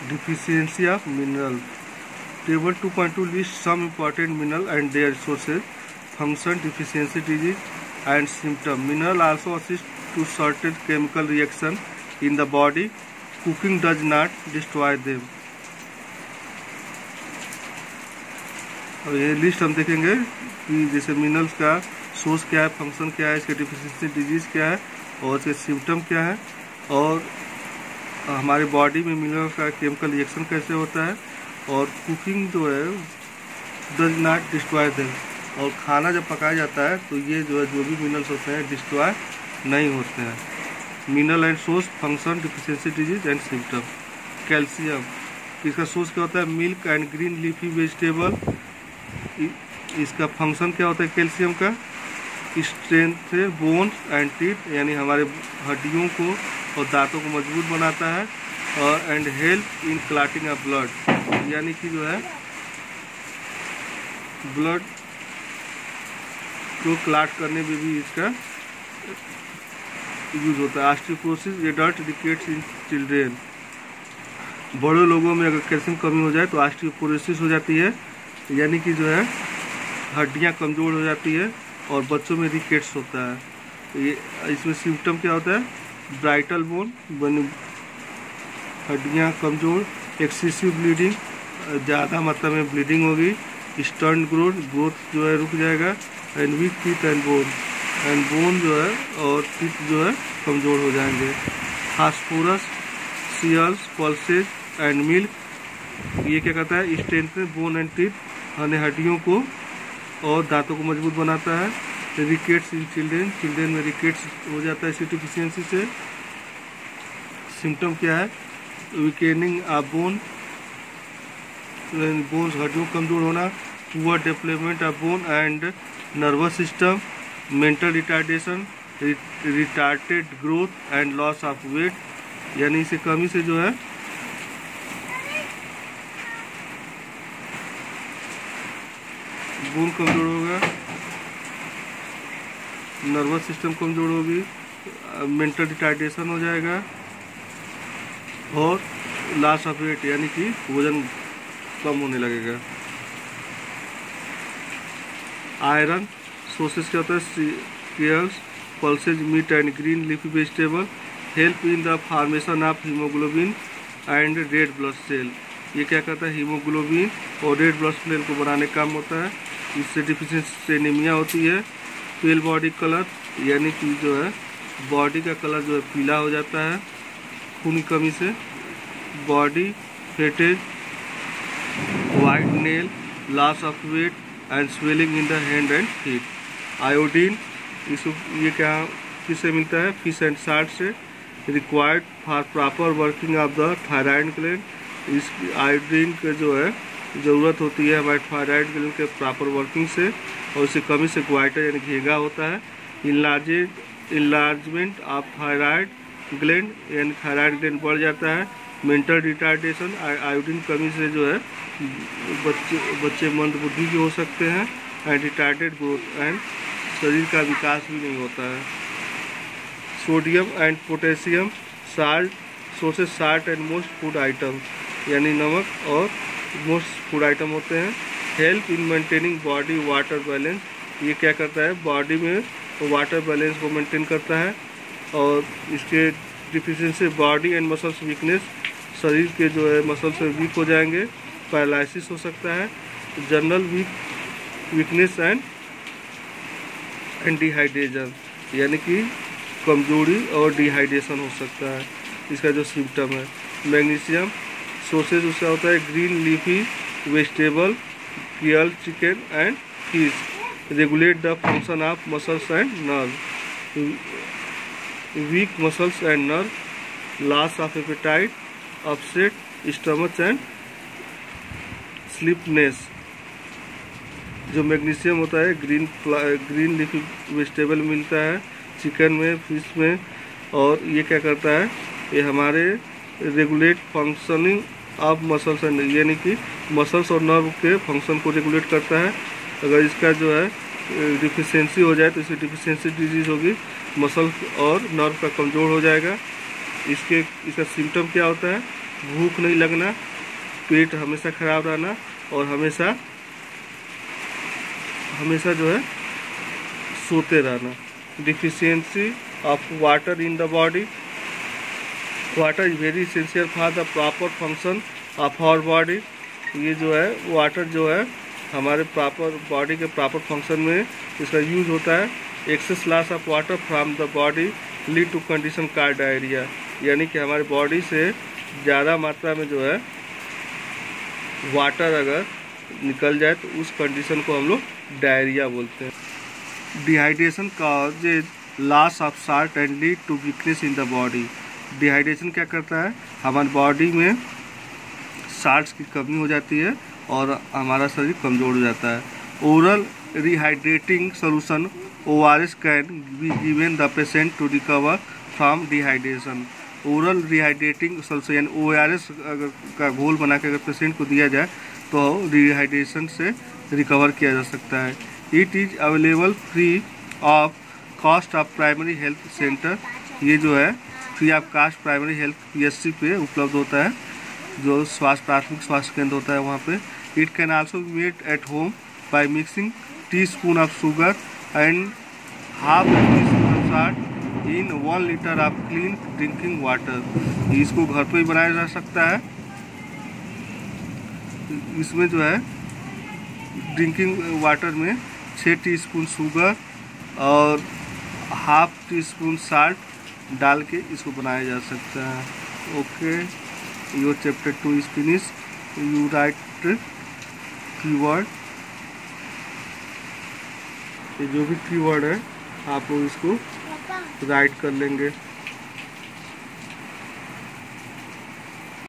Deficiency of mineral. Table 2.2 lists some important mineral and their sources, function, deficiency disease, and symptom. Mineral also assist to certain chemical reaction in the body. Cooking does not destroy them. अब ये list हम देखेंगे कि जैसे minerals का source क्या है, function क्या है, इसके डिफिशिएंसी डिजीज क्या है और इसके सिम्टम क्या है, और हमारे बॉडी में मिनरल का केमिकल रिएक्शन कैसे होता है, और कुकिंग जो है डज नॉट डिस्ट्रॉय देम, और खाना जब पकाया जाता है तो ये जो है जो भी मिनरल्स होते हैं डिस्ट्रॉय नहीं होते हैं। Mineral and source, function, deficiency disease and symptom. Calcium, इसका सोर्स क्या होता है? Milk and green leafy vegetable. इसका फंक्शन क्या होता है कैल्शियम का? स्ट्रेंथ बोन्स एंड टीथ, यानी हमारे हड्डियों को और दांतों को मजबूत बनाता है, और and help in clotting of blood, यानी कि जो है ब्लड को क्लॉट करने में भी इसका यूज होता है। Osteoporosis, adult rickets in children. बड़े लोगों में अगर कैल्शियम कमी हो जाए तो ऑस्टियोपोरोसिस हो जाती है, यानी कि जो है हड्डियां कमज़ोर हो जाती है, और बच्चों में रिकेट्स होता है। ये इसमें सिम्टम क्या होता है? ब्राइटल बोन, हड्डियां कमज़ोर, एक्सेसिव ब्लीडिंग, ज़्यादा मात्रा में ब्लीडिंग होगी, स्टर्न ग्रोथ जो है रुक जाएगा, and weak teeth and bone जो है और टीथ जो है कमज़ोर हो जाएंगे। Phosphorus, cereals, pulses and milk, ये क्या करता है? स्ट्रेंथन बोन एंड टीथ, यानी हड्डियों को और दांतों को मजबूत बनाता है। रिकेट्स इन चिल्ड्रेन में रिकेट्स हो जाता है इसकी डिफिशियंसी से। सिम्टम क्या है? वीकेनिंग ऑफ बोन्स, हड्डियों कमजोर होना, poor development of bone and nervous system, mental retardation, retarded growth and loss of weight, यानी इसे कमी से जो है बोन कमजोर होगा, नर्वस सिस्टम कमजोर होगी, मेंटल रिटार्डेशन हो जाएगा, और लॉस ऑफ वेट, यानी कि वजन कम होने लगेगा। आयरन सोर्सेस क्या होता है? Cereals, pulses, meat and green leafy vegetable, help in the formation of haemoglobin and red blood cell. ये क्या करता है? हीमोग्लोबिन और रेड ब्लड सेल को बनाने का काम होता है। इससे डिफिशिएंसी से एनीमिया होती है। पेल बॉडी कलर, यानी कि जो है बॉडी का कलर जो है पीला हो जाता है खून की कमी से। Body fatigue, white nail, loss of weight and swelling in the hand and feet. Iodine, इसको ये क्या किससे मिलता है? फिश एंड साल्ट से। Required for proper working of the thyroid gland, इस आयोडीन का जो है ज़रूरत होती है हमारे थायराइड ग्लैंड के प्रॉपर वर्किंग से, और इसकी कमी से ग्वाइटर यानी घेगा होता है। इनलार्जमेंट ऑफ थायराइड ग्लैंड, यानी थायराइड ग्लैंड बढ़ जाता है। मेंटल रिटार्डेशन, आयोडीन कमी से जो है बच्चे मंद बुद्धि के हो सकते हैं, एंड रिटार्डेड ग्रोथ, एंड शरीर का विकास भी नहीं होता है। Sodium and potassium salt sources, salt and most food item, यानी नमक और मोस्ट फूड आइटम होते हैं। Help in maintaining body water balance, ये क्या करता है? बॉडी में वाटर बैलेंस को मेंटेन करता है, और इसके deficiency body and muscles weakness, शरीर के जो है मसल्स वीक हो जाएंगे, पैरालिसिस हो सकता है, जनरल वीकनेस एंड डिहाइड्रेशन, यानी कि कमजोरी और डिहाइड्रेशन हो सकता है। इसका जो सिम्टम है। मैग्नीशियम सोर्सेज उसका होता है green leafy vegetable, cereal, chicken and fish. Regulate the function of muscles and nerve, weak muscles and nerve, loss of appetite, upset stomach and sleepiness. जो मैग्नीशियम होता है ग्रीन लीफी वेजिटेबल मिलता है, chicken में, fish में, और ये क्या करता है? ये हमारे regulate functioning of muscles and, यानी कि मसल्स और नर्व के फंक्शन को रेगुलेट करता है। अगर इसका जो है डिफिशियंसी हो जाए तो इसकी डिफिशियंसी डिजीज होगी, मसल और नर्व का कमज़ोर हो जाएगा। इसका सिम्टम क्या होता है? भूख नहीं लगना, पेट हमेशा खराब रहना और हमेशा जो है सोते रहना। Deficiency of water in the body. Water is very essential for the proper function of our body. ये जो है वाटर जो है हमारे प्रॉपर बॉडी के प्रॉपर फंक्शन में इसका यूज होता है। Excess loss of water from the body lead to condition called diarrhoea. यानी कि हमारे बॉडी से ज़्यादा मात्रा में जो है वाटर अगर निकल जाए तो उस कंडीशन को हम लोग डायरिया बोलते हैं। Dehydration causes loss of salt and lead to weakness in the body. Dehydration क्या करता है, हमारी बॉडी में साल्ट्स की कमी हो जाती है और हमारा शरीर कमज़ोर हो जाता है। Oral rehydrating solution ORS can be given the patient to recover from dehydration. Oral rehydrating solution यानी ORS का घोल बना के अगर पेशेंट को दिया जाए तो डिहाइड्रेशन से रिकवर किया जा सकता है। It is available free of cost of primary health centre. ये जो है free of cost primary health PSC पे उपलब्ध होता है, जो प्राथमिक स्वास्थ्य केंद्र होता है वहाँ पे। It can also be made at home by mixing teaspoon of sugar and half teaspoon of salt in 1 litre of clean drinking water. इसको घर पे ही बनाया जा सकता है। इसमें जो है ड्रिंकिंग वाटर में 6 टीस्पून शुगर और हाफ टीस्पून साल्ट डाल के इसको बनाया जा सकता है। Okay, your chapter 2 is finish. You write keyword. ये जो भी कीवर्ड है आप लोग इसको राइट कर लेंगे।